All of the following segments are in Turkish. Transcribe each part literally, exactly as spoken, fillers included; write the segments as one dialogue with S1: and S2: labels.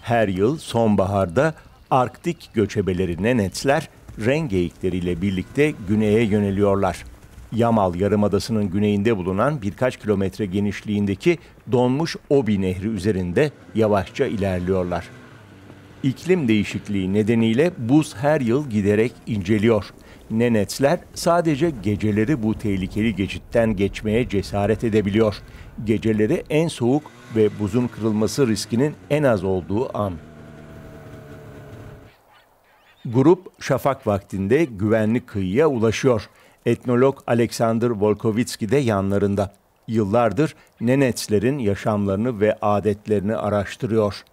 S1: Her yıl sonbaharda Arktik göçebeleri nenetsler ren geyikleriyle birlikte güneye yöneliyorlar. Yamal Yarımadası'nın güneyinde bulunan birkaç kilometre genişliğindeki donmuş Obi Nehri üzerinde yavaşça ilerliyorlar. İklim değişikliği nedeniyle buz her yıl giderek inceliyor. Nenetsler sadece geceleri bu tehlikeli geçitten geçmeye cesaret edebiliyor. Geceleri en soğuk ve buzun kırılması riskinin en az olduğu an. Grup şafak vaktinde güvenli kıyıya ulaşıyor. Etnolog Alexander Volkovitsky de yanlarında. Yıllardır nenetslerin yaşamlarını ve adetlerini araştırıyor.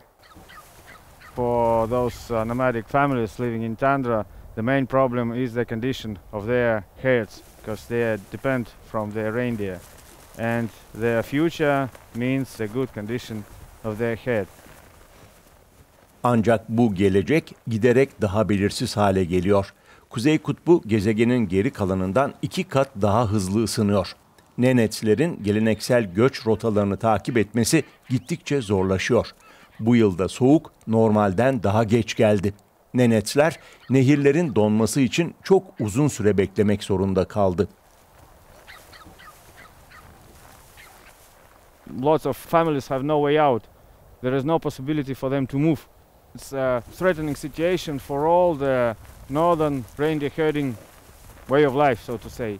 S2: For those uh, nomadic families living in tundra, the main problem is the condition of their herds, because they depend from their reindeer, and their future means a good condition of their herd.
S1: Ancak bu gelecek giderek daha belirsiz hale geliyor. Kuzey Kutbu gezegenin geri kalanından iki kat daha hızlı ısınıyor. Nenetslerin geleneksel göç rotalarını takip etmesi gittikçe zorlaşıyor. Bu yılda soğuk normalden daha geç geldi. Nenetsler nehirlerin donması için çok uzun süre beklemek zorunda kaldı.
S2: Lots of families have no way out. There is no possibility for them to move. It's a threatening situation for all the northern reindeer herding way of life, so to say.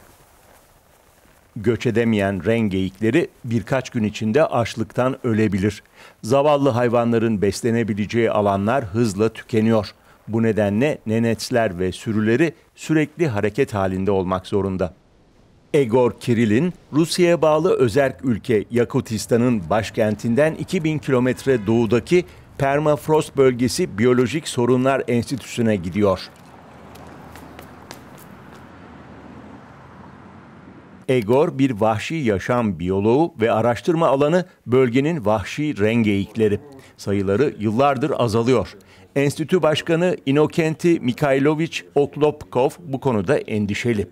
S1: Göç edemeyen ren geyikleri birkaç gün içinde açlıktan ölebilir. Zavallı hayvanların beslenebileceği alanlar hızla tükeniyor. Bu nedenle nenetsler ve sürüleri sürekli hareket halinde olmak zorunda. Egor Kirill'in Rusya'ya bağlı özerk ülke Yakutistan'ın başkentinden iki bin kilometre doğudaki Permafrost Bölgesi Biyolojik Sorunlar Enstitüsü'ne gidiyor. Egor bir vahşi yaşam biyoloğu ve araştırma alanı bölgenin vahşi ren geyikleri. Sayıları yıllardır azalıyor. Enstitü Başkanı Inokenti Mikhailovich Oklopkov bu konuda endişeli.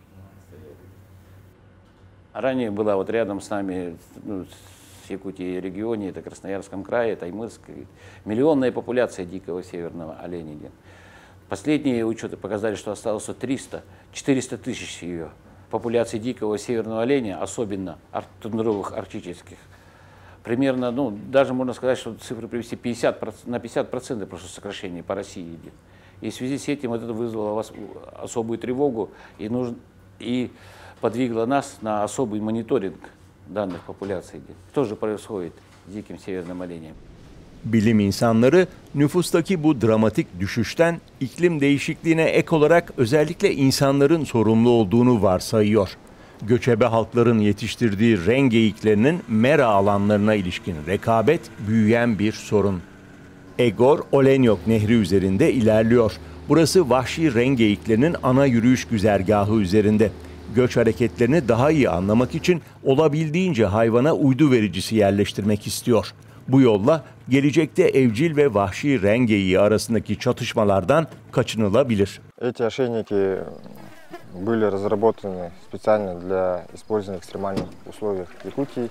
S3: Ранее была вот рядом с нами, ну, с Якутией регионе, это Красноярском крае, Таймырск, миллионная популяция дикого северного оленя. Последние учеты показали, что осталось триста четыреста тысяч ее. Популяции дикого северного оленя, особенно тундровых арктических, примерно, ну, даже можно сказать, что цифры привести пятьдесят, на пятьдесят процентов просто сокращение по России идет. И в связи с этим вот это вызвало особую тревогу и, нужно, и подвигло нас на особый мониторинг данных популяций. Что же происходит с диким северным оленем?
S1: Bilim insanları nüfustaki bu dramatik düşüşten iklim değişikliğine ek olarak özellikle insanların sorumlu olduğunu varsayıyor. Göçebe halkların yetiştirdiği ren geyiklerinin mera alanlarına ilişkin rekabet büyüyen bir sorun. Egor Olenyok Nehri üzerinde ilerliyor. Burası vahşi ren geyiklerinin ana yürüyüş güzergahı üzerinde. Göç hareketlerini daha iyi anlamak için olabildiğince hayvana uydu vericisi yerleştirmek istiyor. Bu yolla gelecekte evcil ve vahşi ren geyiği arasındaki çatışmalardan kaçınılabilir.
S4: Эти ошейники были разработаны специально для использования в экстремальных условиях Якутии.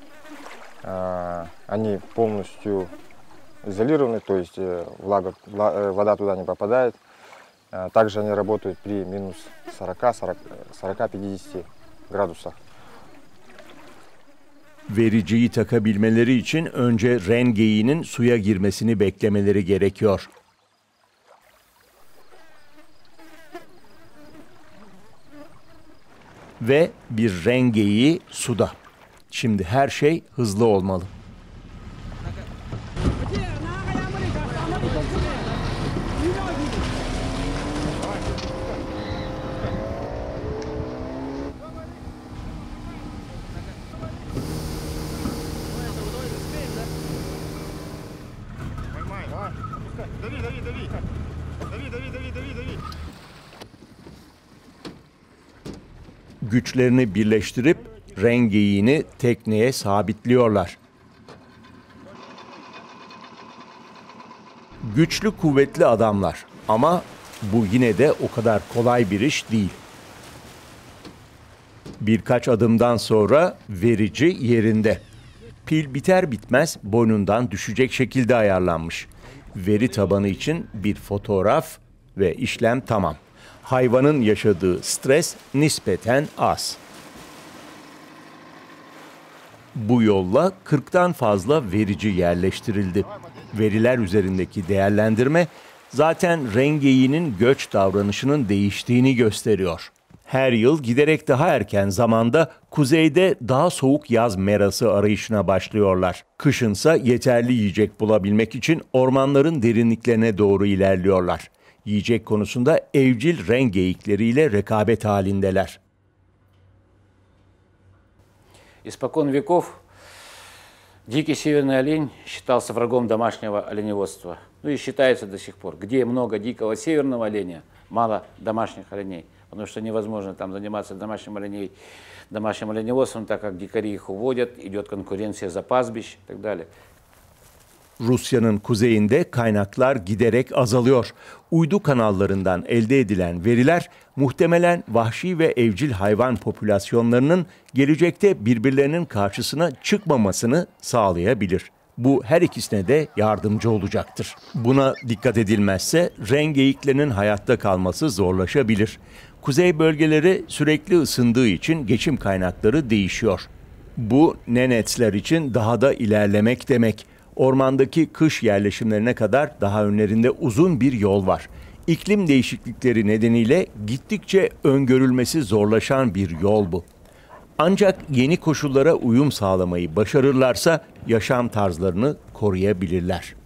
S4: Они полностью изолированы, то есть влага, вода туда не попадает. Также они работают при минус сорока-пятидесяти градусах.
S1: Vericiyi takabilmeleri için önce ren geyiğinin suya girmesini beklemeleri gerekiyor. Ve bir ren geyiği suda. Şimdi her şey hızlı olmalı. Güçlerini birleştirip ren geyiğini tekneye sabitliyorlar. Güçlü, kuvvetli adamlar ama bu yine de o kadar kolay bir iş değil. Birkaç adımdan sonra verici yerinde. Pil biter bitmez boynundan düşecek şekilde ayarlanmış. Veri tabanı için bir fotoğraf ve işlem tamam. Hayvanın yaşadığı stres nispeten az. Bu yolla kırktan fazla verici yerleştirildi. Veriler üzerindeki değerlendirme zaten rengeğinin göç davranışının değiştiğini gösteriyor. Her yıl giderek daha erken zamanda kuzeyde daha soğuk yaz merası arayışına başlıyorlar. Kışınsa yeterli yiyecek bulabilmek için ormanların derinliklerine doğru ilerliyorlar. Yiyecek konusunda evcil ren geyikleriyle rekabet halindeler.
S3: Испокон веков дикий северный олень считался врагом домашнего оленеводства. Ну и считается до сих пор. Где много дикого северного оленя, мало домашних оленей. Потому что невозможно там заниматься домашним, оленей, домашним оленеводством, так как дикари их уводят, идет конкуренция за пастбищ и так далее.
S1: Rusya'nın kuzeyinde kaynaklar giderek azalıyor. Uydu kanallarından elde edilen veriler muhtemelen vahşi ve evcil hayvan popülasyonlarının gelecekte birbirlerinin karşısına çıkmamasını sağlayabilir. Bu her ikisine de yardımcı olacaktır. Buna dikkat edilmezse ren geyiklerinin hayatta kalması zorlaşabilir. Kuzey bölgeleri sürekli ısındığı için geçim kaynakları değişiyor. Bu nenetsler için daha da ilerlemek demek. Ormandaki kış yerleşimlerine kadar daha önlerinde uzun bir yol var. İklim değişiklikleri nedeniyle gittikçe öngörülmesi zorlaşan bir yol bu. Ancak yeni koşullara uyum sağlamayı başarırlarsa yaşam tarzlarını koruyabilirler.